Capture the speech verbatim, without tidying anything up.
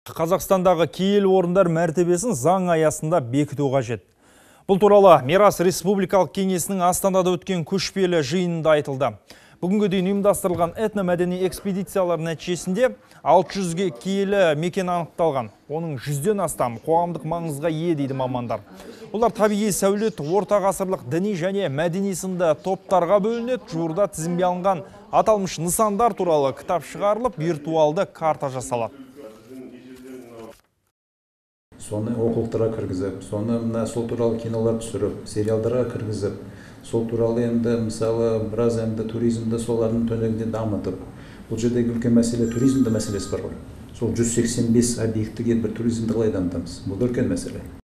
Қазақстандағы киелі орындар мәртебесін заң аясында бекіту қажет. Бұл туралы Мирас Республикалық кеңесінің Астанада өткен көшпелі жиынында айтылды. Бүгінгі дейін ұйымдастырылған этномәдени экспедициялар нәтижесінде алты жүзге киелі мекен анықталған. Оның жүзден астам қоғамдық маңызға ие дейді мамандар. Олар табиғи сәулет, орта ғасырлық діни және мәдени сынды топтарға бөлінеді. Жуырда тізімге алынған аталмыш нысандар туралы кітап шығарылып, виртуалды карта жасалады. Соны оқулықтарға кіргізіп, соны мына сол туралы кинолар түсіріп, сериалдарға кіргізіп, сол туралы енді мысалы біраз енді туризмді солардың төңірегінде дамытып, бұл жердегі үлкен мәселе туризмді мәселесі бар ғой. Сол жүз сексен бес объектіге бір туризмді қалай дамытамыз? Бұл үлкен мәселе.